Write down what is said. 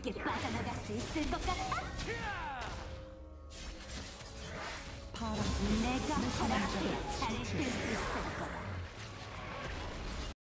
쉽게 빠져나갈 수 있을 것 같아? 파란 내가 허락해 차례 뜰수 있을 거다.